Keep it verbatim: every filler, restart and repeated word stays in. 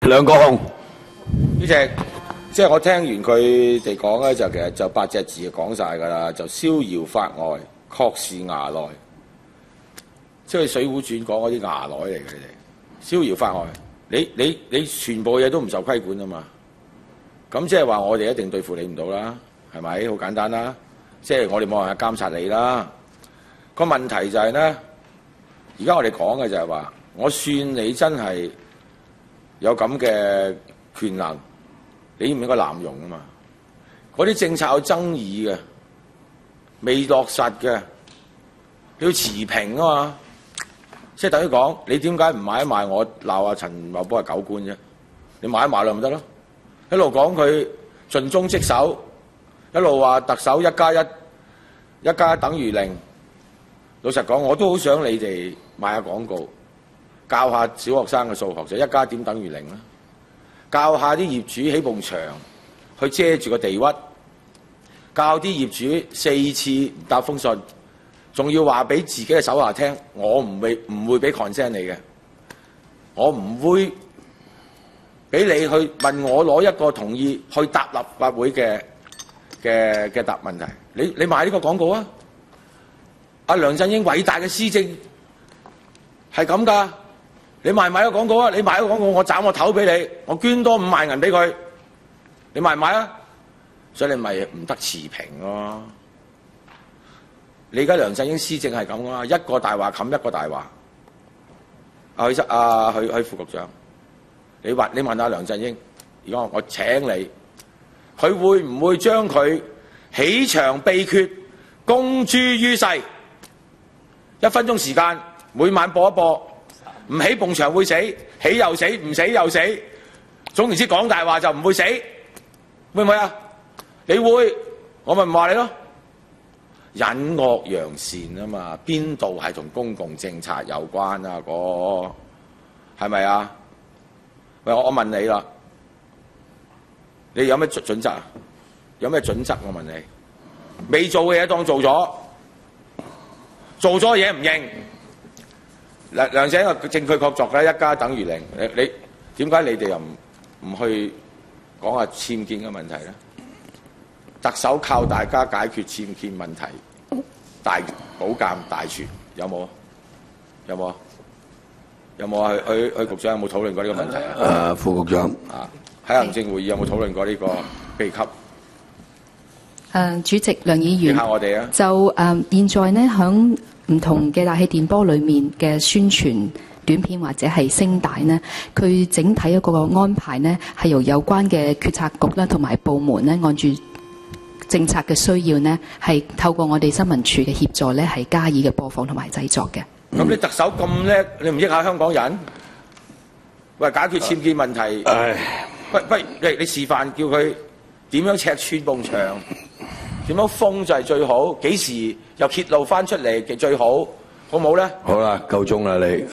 梁國雄， 主席，即係我聽完佢哋講咧，就其實就八隻字就講晒㗎啦，就逍遙法外，確是衙內。即係《水滸傳》講嗰啲衙內嚟嘅，佢哋逍遙法外。你你你全部嘢都唔受規管啊嘛。咁即係話我哋一定對付你唔到啦，係咪？好簡單啦。即係我哋冇辦法監察你啦。個問題就係咧，而家我哋講嘅就係話，我算你真係有咁嘅權能，你應唔應該濫用啊嘛？嗰啲政策有爭議嘅，未落實嘅，你要持平啊嘛。即係等於講，你點解唔買一賣我鬧阿陳茂波係狗官啫？你買一賣咪得咯？一路講佢盡忠職守，一路話特首一加一，一加一等於零。老實講，我都好想你哋賣下廣告，教下小學生嘅數學就一加一點等於零啦。教下啲業主起埲牆去遮住個地屈，教啲業主四次唔答封信。仲要話俾自己嘅手下聽，我唔會唔會俾 consent 你嘅，我唔會俾你去問我攞一個同意去答立法會嘅嘅嘅答問題。你你買呢個廣告啊？阿梁振英偉大嘅施政係咁㗎，你買唔買個廣告啊？你買個廣告，我斬個頭俾你，我捐多五萬銀俾佢，你買唔買啊？所以你咪唔得持平咯。你而家梁振英施政係咁啊，一個大話冚一個大話。阿許阿許許副局長，你話你問下梁振英，而家我請你，佢會唔會將佢起牆秘訣公諸於世？一分鐘時間，每晚播一播，唔起埲牆會死，起又死，唔死又死。總言之，講大話就唔會死，會唔會啊？你會，我咪唔話你咯。隱惡揚善啊嘛，邊度係同公共政策有關啊？嗰係咪啊？喂，我我問你啦，你有咩準準則啊？有咩準則？我問你，未做嘅嘢當做咗，做咗嘢唔認。梁梁振英個證據確鑿嘅，一加等於零。你你點解你哋又唔唔去講下僭建嘅問題咧？特首靠大家解決僭建問題，大保監大全有冇？有冇？有冇啊？許許局長有冇討論過呢個問題啊？ 誒，副局長啊，喺行政會議有冇討論過呢個秘笈？ 誒，主席梁議員， 我哋啊， 就誒現在呢，響唔同嘅大氣電波裏面嘅宣傳短片或者係聲帶呢，佢整體一個安排呢，係由有關嘅決策局啦同埋部門呢，按住政策嘅需要呢，係透過我哋新聞處嘅協助呢，係加以嘅播放同埋製作嘅。 咁、嗯、你特首咁叻，你唔益下香港人？喂，解決僭建問題，不不，你你示範叫佢點樣尺穿埲牆，點樣封就係最好，幾時又揭露翻出嚟嘅最好，好唔好咧？ 好啦，夠鐘啦你。